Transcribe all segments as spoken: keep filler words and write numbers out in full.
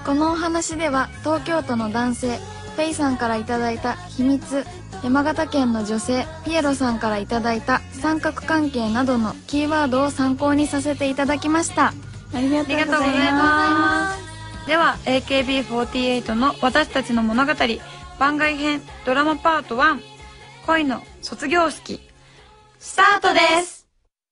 このお話では東京都の男性フェイさんからいただいた秘密、山形県の女性ピエロさんからいただいた三角関係などのキーワードを参考にさせていただきました。ありがとうございます。 では エーケービーフォーティーエイト の私たちの物語番外編ドラマパートワン、恋の卒業式スタートです。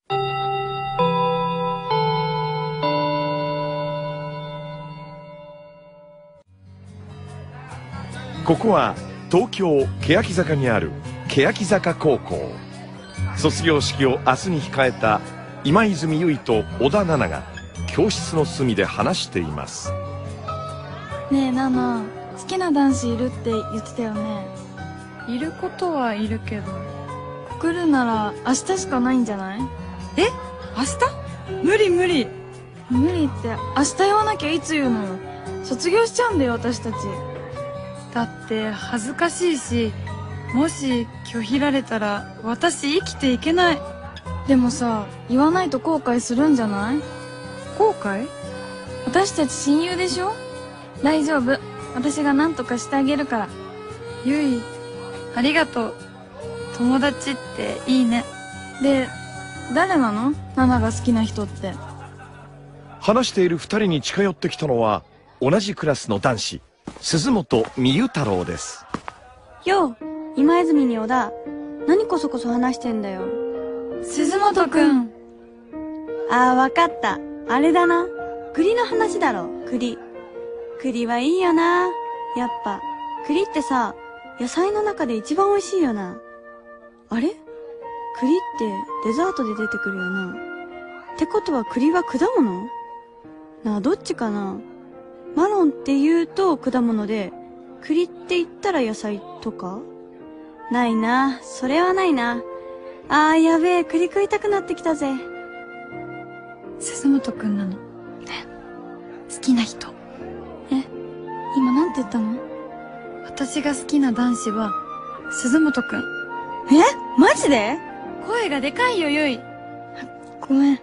ここは東京欅坂にある欅坂高校。卒業式を明日に控えた今泉結衣と小田奈々が教室の隅で話しています。 ねえナナ、好きな男子いるって言ってたよね。 いることはいるけど、 来るなら明日しかないんじゃない？ え、明日？無理無理。 無理って明日言わなきゃいつ言うのよ。卒業しちゃうんだよ私たち。 だって恥ずかしいし、もし拒否られたら私生きていけない。 でもさ、言わないと後悔するんじゃない？ 後悔？ 私たち親友でしょ？大丈夫、私が何とかしてあげるから。 ゆい、ありがとう。友達っていいね。 で、誰なの？ナナが好きな人って。 話している二人に近寄ってきたのは同じクラスの男子鈴本美優太郎です。 よう、今泉に小田、何こそこそ話してんだよ。 鈴本くん。 ああ、わかった。あれだな。栗の話だろ、栗。栗はいいよな。やっぱ、栗ってさ、野菜の中で一番美味しいよな。あれ？栗ってデザートで出てくるよな。ってことは栗は果物？なあ、どっちかな。マロンって言うと果物で、栗って言ったら野菜とか？ないな。それはないな。あー、やべえ、栗食いたくなってきたぜ。 鈴本くんなの。ね、好きな人。 え、今なんて言ったの？ 私が好きな男子は鈴本くん。 え？マジで？ 声がでかいよ、ゆい。 ごめん。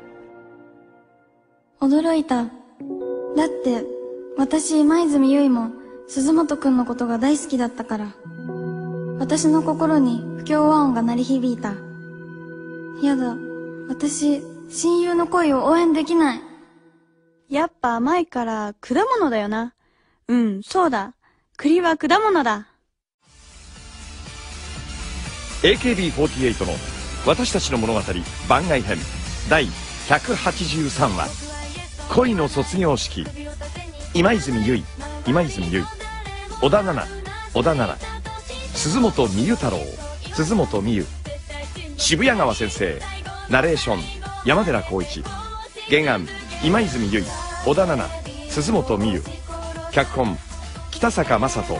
驚いた。だって私今泉結衣も鈴本くんのことが大好きだったから。私の心に不協和音が鳴り響いた。やだ、私親友の恋を応援できない。 やっぱ甘いから果物だよな。うん、そうだ。栗は果物だ。 エーケービーフォーティーエイト の私たちの物語番外編だいひゃくはちじゅうさんわ、恋の卒業式。今泉結衣、今泉結衣、小田奈々、小田奈々、鈴本美優太郎、鈴本美優、渋谷川先生、ナレーション山寺宏一、原案今泉結衣、小田奈々、鈴本美優、脚本北坂雅人。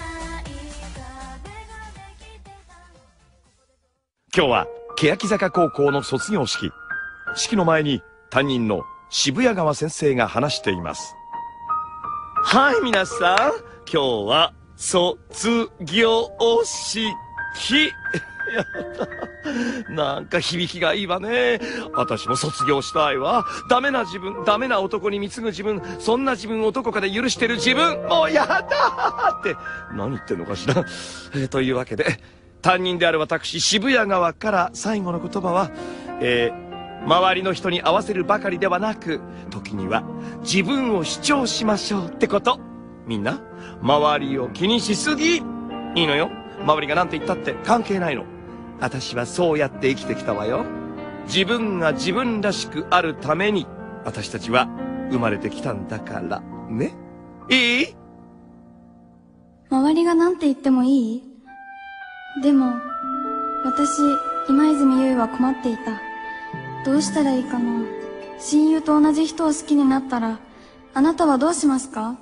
今日は欅坂高校の卒業式。式の前に担任の渋谷川先生が話しています。はい、皆さん、今日は卒業式。やったなんか響きがいいわね。私も卒業したいわ。ダメな自分、ダメな男に貢ぐ自分、そんな自分をどこかで許してる自分、もうやだって何言ってんのかしら。えー、というわけで担任である私渋谷川から最後の言葉は、えー、周りの人に合わせるばかりではなく、時には自分を主張しましょうってこと。みんな周りを気にしすぎ。いいのよ、周りが何て言ったって関係ないの。私はそうやって生きてきたわよ。自分が自分らしくあるために私たちは生まれてきたんだからね。いい？ 周りが何て言ってもいい？でも私今泉結衣は困っていた。どうしたらいいかな。親友と同じ人を好きになったらあなたはどうしますか？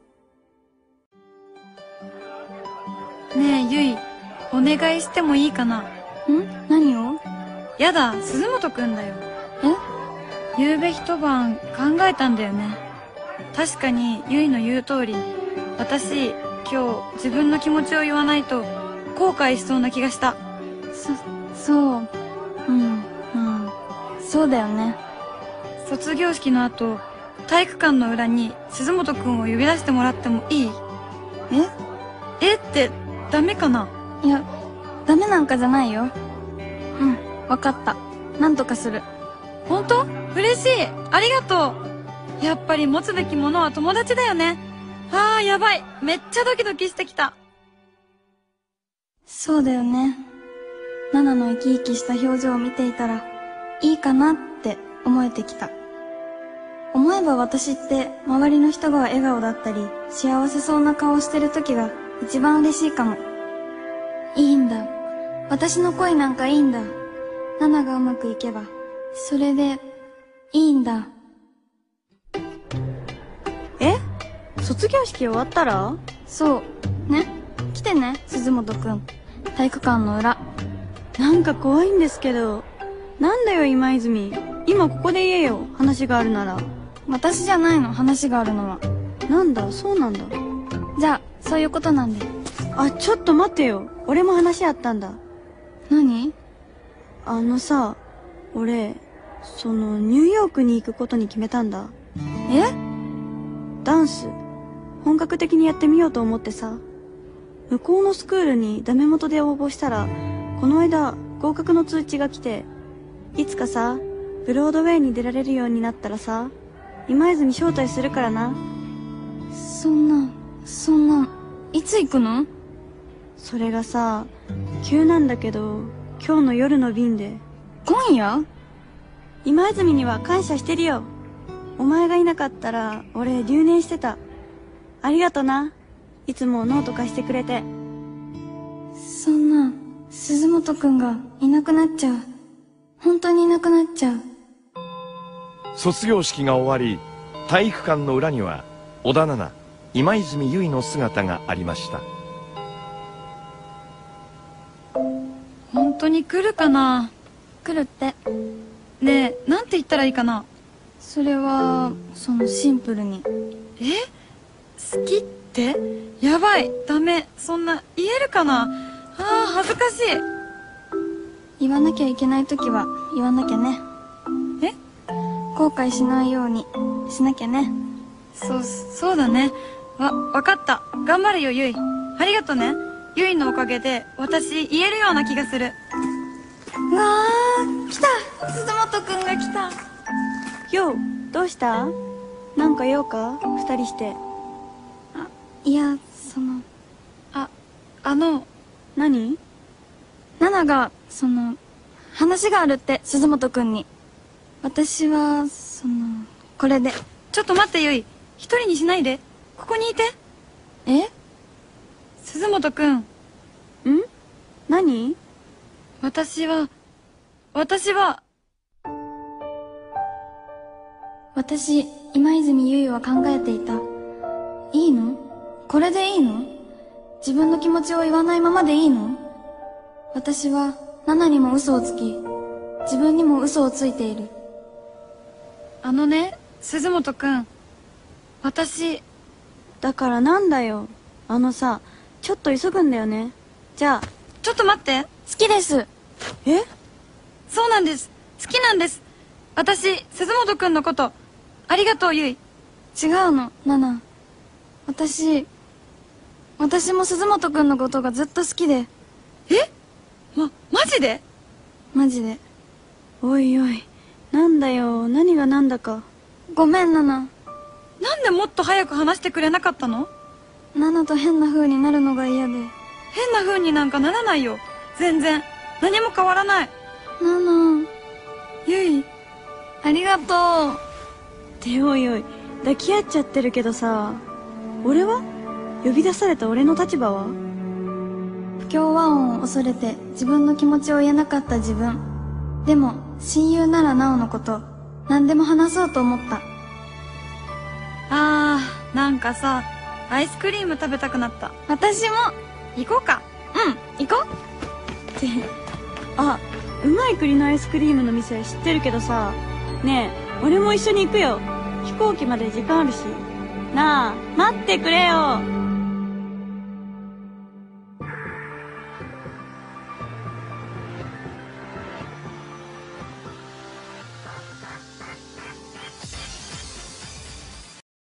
ねえゆい、お願いしてもいいかな。 ん？何を？ やだ、鈴本くんだよ。 え？ ゆうべ一晩考えたんだよね。確かにゆいの言う通り、私今日自分の気持ちを言わないと後悔しそうな気がした。 そ、そう。うん、うん。そうだよね。 卒業式の後、 体育館の裏に鈴本くんを呼び出してもらってもいい？ ええってダメかな？ いや、ダメなんかじゃないよ。うん、わかった。なんとかする。 本当？嬉しい。ありがとう。やっぱり持つべきものは友達だよね。あーやばい。めっちゃドキドキしてきた。 そうだよね。ナナの生き生きした表情を見ていたらいいかなって思えてきた。思えば私って周りの人が笑顔だったり幸せそうな顔をしてる時が一番嬉しいかも。いいんだ。私の恋なんかいいんだ。ナナがうまくいけばそれでいいんだ。 え？卒業式終わったら？ そうね。来てね、鈴本くん。体育館の裏。 なんか怖いんですけど。なんだよ今泉、今ここで言えよ、話があるなら。 私じゃないの、話があるのは。 なんだ、そうなんだ。 じゃあそういうことなんで。 あ、ちょっと待ってよ、俺も話あったんだ。 何？ あのさ、俺そのニューヨークに行くことに決めたんだ。 え？ ダンス本格的にやってみようと思ってさ。向こうのスクールにダメ元で応募したらこの間合格の通知が来て、いつかさブロードウェイに出られるようになったらさ今泉招待するからな。 そんなそんないつ行くの？ それがさ急なんだけど今日の夜の便で。 今夜？ 今泉には感謝してるよ。お前がいなかったら俺留年してた。ありがとな、いつもノート貸してくれて。 そんな鈴本くんがいなくなっちゃう。本当にいなくなっちゃう。 卒業式が終わり、体育館の裏には小田奈々、今泉結衣の姿がありました。 本当に来るかな？ 来るって。 ねえ、なんて言ったらいいかな？ それはそのシンプルに。 え？好きって？やばい、ダメ。そんな言えるかな？あー恥ずかしい。 言わなきゃいけない時は言わなきゃね。 え？ 後悔しないようにしなきゃね。 そうそうだね。わわかった。頑張るよゆい。ありがとね。ゆいのおかげで私言えるような気がする。 うわー、来た。鈴本くんが来た。 よう、どうした？なんか用か？二人して。 あ、いや、そのああの何？ ナナがその話があるって、鈴本くんに。私はそのこれで。 ちょっと待ってゆい、一人にしないで。ここにいて。 え？ 鈴本くん。ん？ 何？ 私は私は私、今泉結衣は考えていた。いいの？これでいいの？自分の気持ちを言わないままでいいの？私はナナにも嘘をつき、自分にも嘘をついている。 あのね、鈴本くん、私。 だからなんだよ。あのさ、ちょっと急ぐんだよね。じゃあ。 ちょっと待って。 好きです。 え？ そうなんです。好きなんです。私、鈴本くんのこと。ありがとうゆい。 違うの、ナナ。私、私も鈴本くんのことがずっと好きで。 え？ま、マジで？ マジで。 おいおい、なんだよ、何がなんだか。 ごめん、ナナ。 なんでもっと早く話してくれなかったの？ ナナと変な風になるのが嫌で。 変な風になんかならないよ。全然。何も変わらない。 ナナ。 ゆい。 ありがとう。 っておいおい、抱き合っちゃってるけどさ、俺は？呼び出された俺の立場は？ 不協和音を恐れて自分の気持ちを言えなかった自分。でも親友ならなおのこと何でも話そうと思った。 あー、なんかさ、アイスクリーム食べたくなった。 私も。 行こうか。 うん、行こって、あ、うまい栗のアイスクリームの店知ってるけどさ、ねえ、俺も一緒に行くよ。飛行機まで時間あるし。なあ、待ってくれよ。